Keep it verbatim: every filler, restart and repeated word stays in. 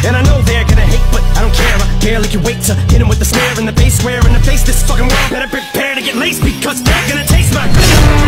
And I know they're gonna hate, but I don't care. I barely can wait to hit them with the snare and the bass. Square in the face, this fucking world better prepare to get laced, because they're gonna taste my